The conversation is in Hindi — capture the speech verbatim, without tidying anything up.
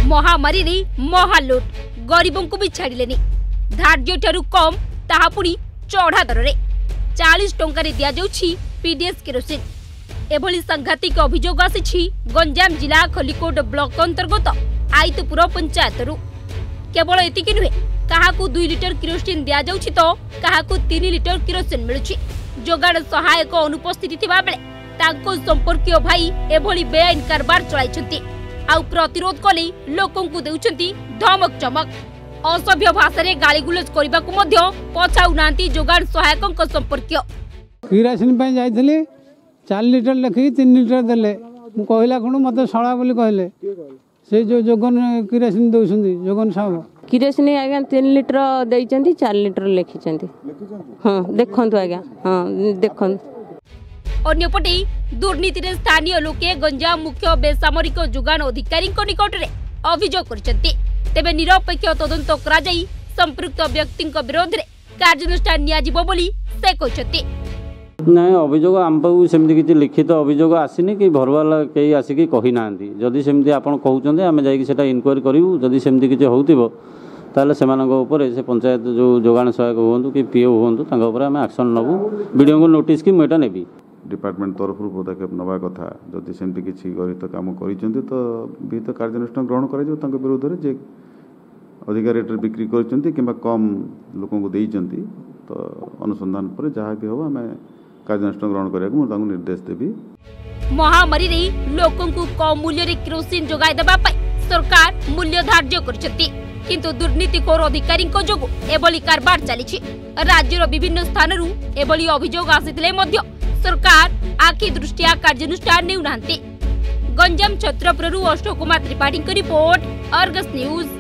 महामारी रे महालुट गरीबों को भी छाड़िलेनी धार्य ठारू कम ताहा पुणी चढ़ा दर रे चालीस टंका रे दिया जाउछि पीडीएस केरोसिन। एभली सांघातिक अभियोग आसी गंजाम जिला खलिकोट ब्लॉक अंतर्गत आईतपुर पंचायत रु। केवल एतिकी नुहे काहाकू दुई लिटर केरोसिन दिया जाउछि तो काहाकू तीन लिटर केरोसिन मिलुछि। जोगाड़ सहायक अनुपस्थिति थिबा बेले तांको संपर्कीय भाई एभली बेआईन कारबार चलाइछन्ति आउ प्रतिरोध कले लोकों को देउछन्ति धमक चमक। असभ्य भाषा रे गालीगुलज करबा को मध्य पछाउ नांती जोगाड़ सहायकक संपर्कीय। केरोसिन पे जाइथिली चार लिटर लेखि तीन लिटर देले मु कहला खणु मते सळा बोली कहले से जो जोगन केरोसिन दउछन्ति जोगन साहब केरोसिन आज्ञा तीन लिटर देइछन्ति चार लिटर लेखिछन्ति। हां देखंतु आज्ञा हां देखंतु। अन्यपटे दुर्नीति रे स्थानीय लोके गंजाम मुख्य बेसामरिक जोगान अधिकारी निकट में अभियोग करछन्ति। तेबे निरपेक्ष तदंत करा जाई संपृक्त व्यक्ति विरोध में कार्यानुष्ठान नियाजिबो बोली से कहछन्ति। नहीं अभियोग आम पाखु सेमती किसी लिखित अभियोग आसीनी कि भरवाला कई आसिक कही ना जदि सेमती आप कहते आम जा इनक्वारी करूँ जदि सेमती किसी होतिबो ताले सेमानक ऊपर से पंचायत जो जोगाण सहायक हूँ कि पीओ हूँ आम एक्शन नबू वीडियो को नोटिस कि मुझे नेबी डिपार्टमेंट तरफ पदक्षेप नवा कथा जदि सेमती किसी गरित काम कर विहित कार्यानुष्ठान ग्रहण कर विरोध में जे अधिक रेट बिक्री कर कम लोक तो अनुसंधान पर जहाँ भी हम आम कार्यानुष्ठान ग्रहण करने को निर्देश देवी। महामारी रे लोकों को कम मूल्य रे केरोसिन जोगाई देबा पई सरकार मूल्य धार्य करछथि किंतु दुर्नीतिखोर अधिकारी जोगु एभली कारबार चली। राज्यर विभिन्न स्थानरू एभली अभियोग आसिथिले मध्य सरकार आखि दृष्टिया कार्यानुष्ठान नेउ नांती। गंजाम छत्रपुररू Ashok Kumar Tripathi report Argus news.